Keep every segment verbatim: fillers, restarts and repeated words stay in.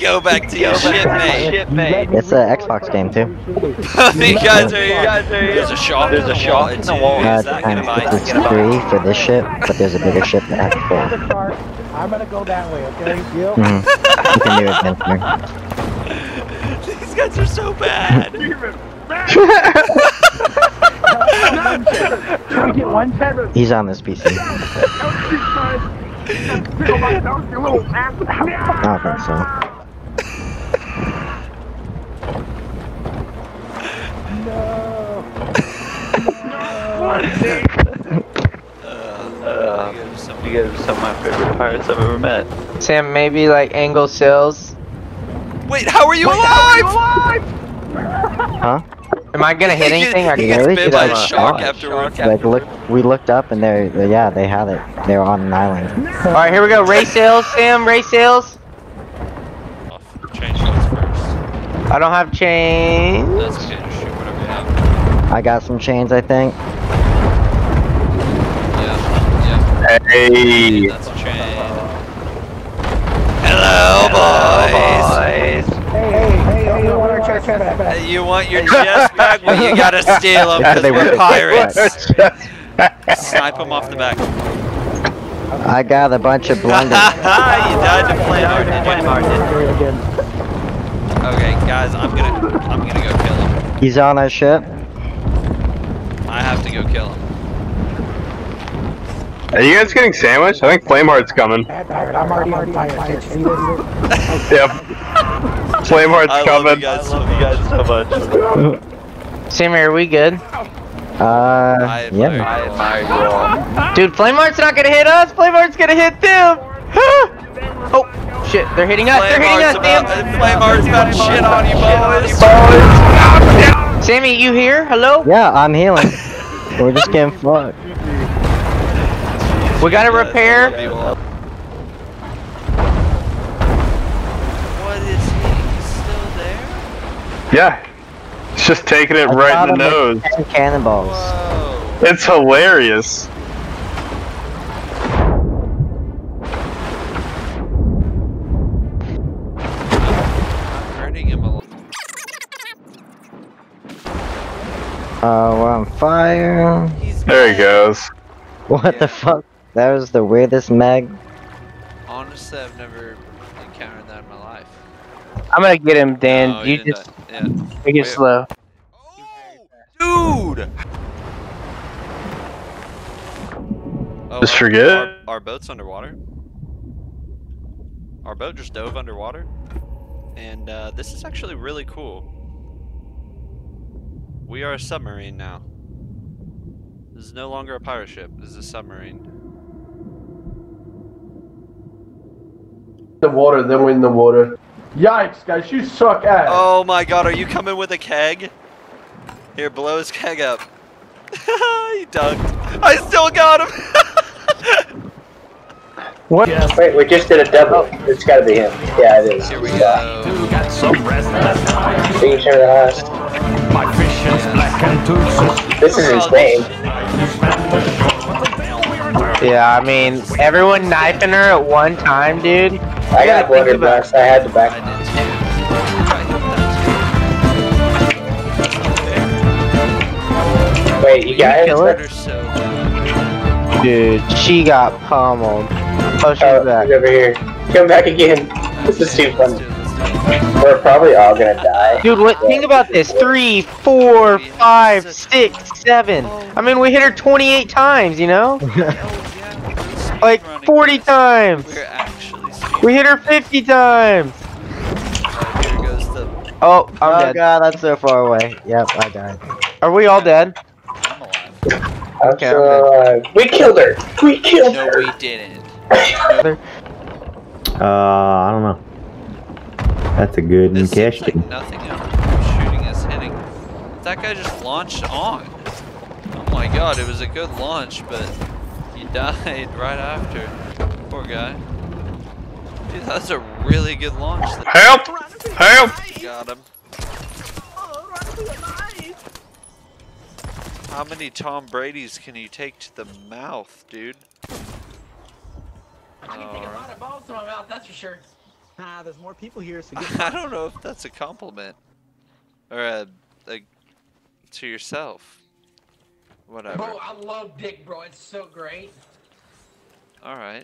Go back to your shipmate. It's an Xbox game too. You guys are here. There's a shop. There's a shop. It's a wall. Uh, Is that gonna buy? it's three for this ship, but there's a bigger ship that has four. I'm gonna go that way, okay? Deal? Mm-hmm. You can do it, Benson. These guys are so bad. Can we get one ten? He's on this P C. I don't think so. Uh, you guys are some of my favorite pirates I've ever met. Sam, maybe like angle sails. Wait, how are you alive? Huh? Am I gonna hit He anything? gets- I he can gets Really? bit by a Like, shark oh, afterwards. Like look, we looked up and they, yeah, they had it. They were on an island. All right, here we go. Race sails, Sam. Race sails. Change those first. I don't have chains. That's okay. Just shoot whatever you have. I got some chains, I think. Yeah. Yeah. Hey. That's a chain. Hello, boys. Hey, hey, hey, hey, you want our chest back? Uh, You want your chest back? Well, you gotta steal them Yeah, because they we're were- pirates. Snipe them off the back. I got a bunch of blunders. You died to play hard, did you? Okay, guys, I'm gonna, I'm gonna go kill him. He's on our ship. I have to go kill him. Are you guys getting sandwiched? I think Flameheart's coming. I'm already on fire. Can't see this? Yep. Flameheart's I love coming. you guys, love you guys so much. Sam, are we good? Uh, I admire yeah. you. I admire you all. Dude, Flameheart's not gonna hit us. Flameheart's gonna hit them. Oh shit, they're hitting us. They're hitting us, Sam. Flameheart's about to shit on you, boys. Sammy, you here? Hello? Yeah, I'm healing. We're just getting fucked. We gotta repair. What is he? He's still there? Yeah. It's just taking it I right shot in the him nose. with ten cannonballs. Whoa. It's hilarious. I'm hurting him a lot. Uh, we're on fire. He's There he dead. goes. What Yeah. the fuck? That was the weirdest mag. Honestly, I've never encountered that in my life. I'm gonna get him, Dan. Oh, you did just that. Yeah. take it slow. Oh, dude! Oh, Just our- forget. Our, our boat's underwater. Our boat just dove underwater. And uh, this is actually really cool. We are a submarine now. This is no longer a pirate ship. This is a submarine. The water, then we're in the water. Yikes, guys, you suck ass. Oh my god, are you coming with a keg? Here, blow his keg up. He dunked. I still got him! What? Wait, we just did a double. It's gotta be him. Yeah, it is. Here we go. Got some rest last. Being sure the last. My vision's black and toothless. This is his name. Yeah, I mean, everyone knifing her at one time, dude. I got blunderbuss. I had to back. I did too. Wait, you guys? kill her? They're so Dude, she got pummeled. Oh, she's Oh, back. he's over here. Come back again. This is too fun. We're probably all gonna die. Dude, what? Think about this: three, four, five, six, seven. I mean, we hit her twenty-eight times. You know, like forty times. We're actually We hit her fifty times. Here goes the. Oh, I'm oh dead. god, that's so far away. Yep, I died. Are we all dead? I'm alive. I'm Okay, still I'm alive. We killed her. We killed No, her. we didn't. Uh, I don't know. That's a good This seems question. like nothing else shooting is hitting. That guy just launched on. Oh my god, it was a good launch, but he died right after. Poor guy. Dude, that was a really good launch. That Help! Help! got him. How many Tom Brady's can you take to the mouth, dude? I can take a lot of balls to my mouth, that's for sure. Ah, there's more people here, so get I don't know if that's a compliment. Or a, like, to yourself. Whatever. Bro, I love dick, bro. It's so great. Alright.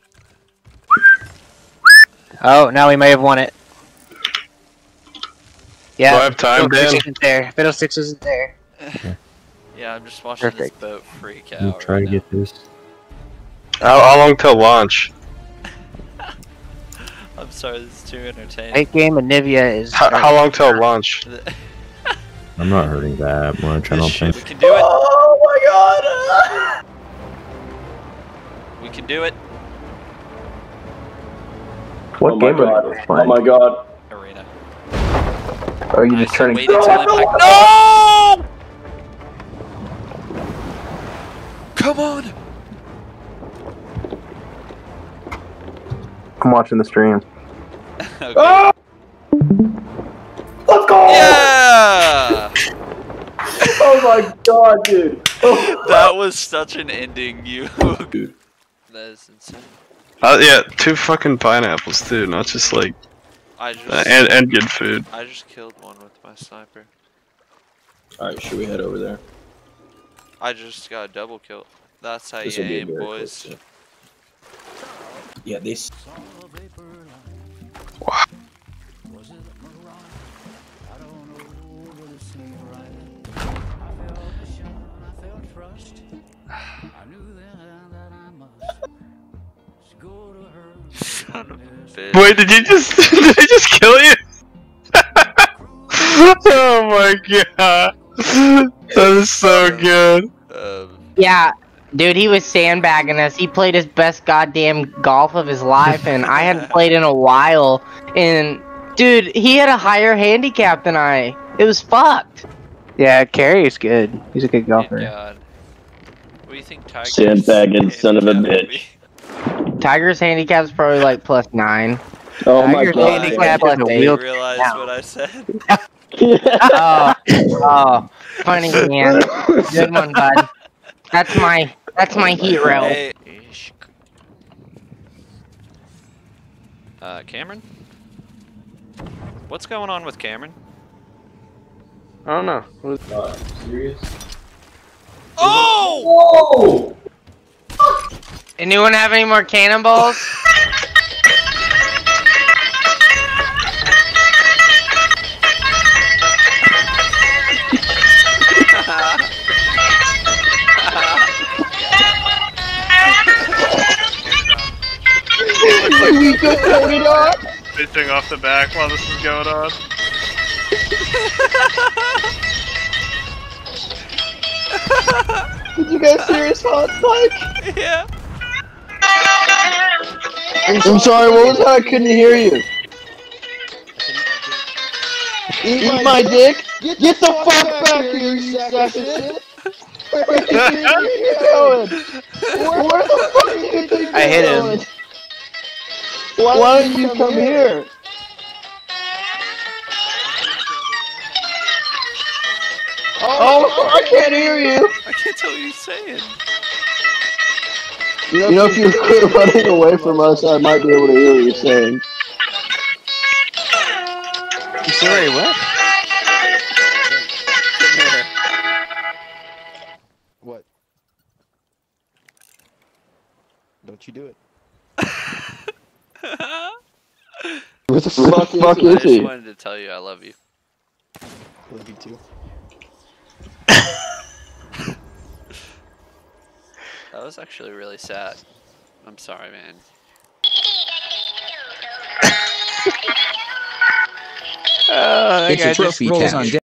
Oh, now we may have won it. Yeah. Do I have time, Dan? Fiddlesticks isn't there. Fiddlesticks isn't there. Yeah, I'm just watching Perfect. this boat freak I'm out trying right to get this. How, how long till launch? now. I'm sorry, this is too entertaining. Late game and Nivea is. How, how long till launch? I'm not hurting that much. I don't think. We can do it. Oh my god! We can do it. What oh game my are god. you Oh playing? my god. Arena. Are you just I turning? waited till impact. No! Come on! I'm watching the stream. Okay. Oh! Let's go! Yeah! Oh my god, dude. That was such an ending, you. That is insane. Uh, yeah, two fucking pineapples too, not just like. I just Uh, and and good food. I just killed one with my sniper. Alright, should we head over there? I just got a double kill. That's how This you will be aim, very boys. close, yeah, this. Son of a bitch. Wait, did you just did he just kill you? Oh my god, that is so good. Um, Yeah, dude, he was sandbagging us. He played his best goddamn golf of his life, and I hadn't played in a while. And dude, he had a higher handicap than I. It was fucked. Yeah, Carrie's good. He's a good golfer. God. What do you think, Tiger? Sandbagging son of a bitch. Tiger's handicap's probably like plus nine. Oh Tiger's my god. handicap I plus didn't eight. realize what I said. Oh, oh, funny man. Good one, bud. That's my, that's my hero. Hey. Uh, Cameron? What's going on with Cameron? I don't know. What is Uh, serious? Oh! Whoa! Anyone have any more cannonballs? We go going on. Fishing off the back while this is going on. Did you guys hear his hot spike? Yeah. I'm sorry, what was that? I couldn't hear you. Eat, Eat my dick? Get, Get the, the fuck back, back here, you sack of shit! Where are you going? Where, where the fuck are you think I hit him. going? Why, Why don't you come, come here? here? Oh, oh, I can't hear you! I can't tell what you're saying. You know, you know if you quit running away from us, I might be able to hear what you're saying. I'm sorry, what? What? Don't you do it. What the fuck, the fuck I is just he? wanted to tell you I love you. Love you too. That was actually really sad. I'm sorry, man. Oh, It's a trophy cast.